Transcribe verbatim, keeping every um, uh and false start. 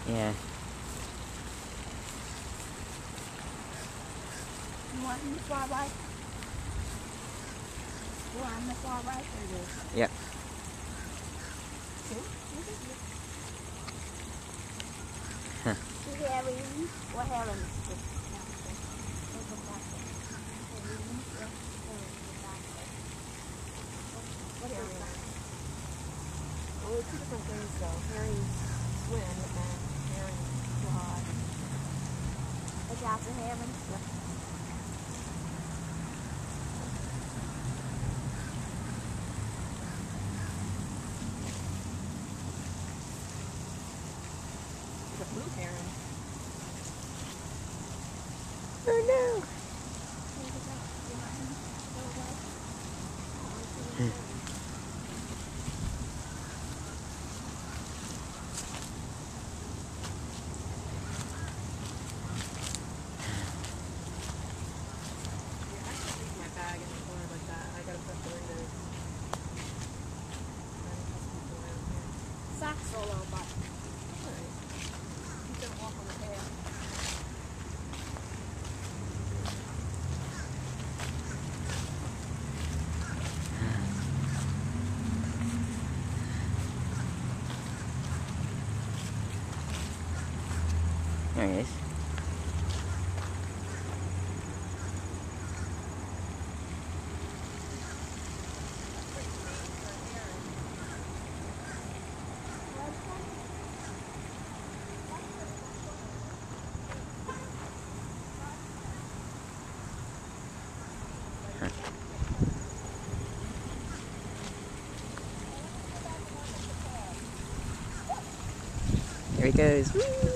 Yeah. You want him to fly right? You want him to fly right or this? Yep. See? Look at this. Huh. See Heron? What Heron is this? What Heron? Well, two different things though. Herons swim and herons fly. Look out for Heron. It's a blue heron. Oh no! Bag in the corner like that. I gotta put the windows. Socks all over. Alright. You don't walk on the path. There he is. Here he goes. Whee!